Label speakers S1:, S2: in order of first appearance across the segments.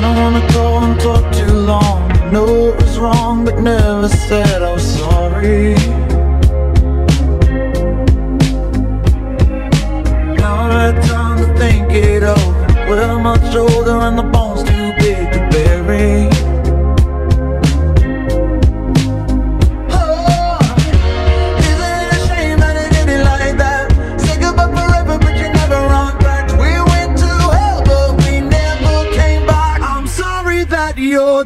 S1: don't wanna go and talk too long. I know it was wrong, but never said I was sorry. Now I've had time to think it over. We're much older and the bone's too big to bury. You're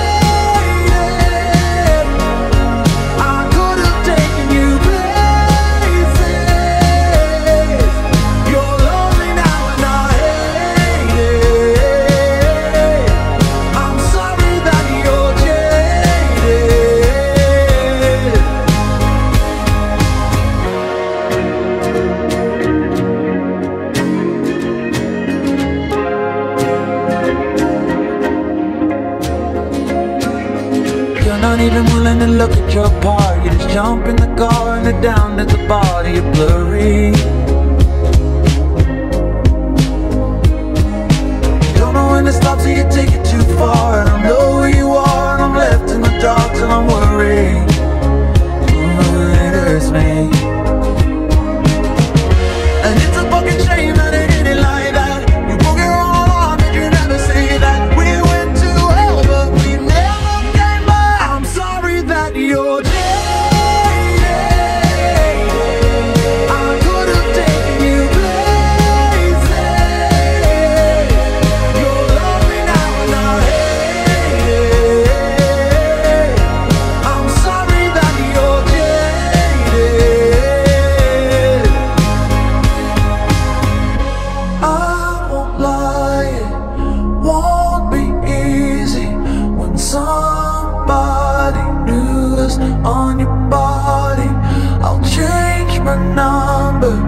S1: jaded. I could have taken you places. You're lonely now and I hate it. I'm sorry that you're You're not even willing to look at your part. You just jump in the car and head down to the body. You're blurry. You don't know when to stop, so you take it too far. I don't know who you are, and I'm left in the dark till I'm worried. Ooh, it hurts me. And it's a fucking shame that it ended like that. You broke your own heart, did you never say that? We went to hell, but we never came back. I'm sorry that you're jaded. I could have taken you places. You're lonely now and I hate it. I'm sorry that you're jaded. I won't lie, it won't be easy when somebody new is on your body. I'll change my number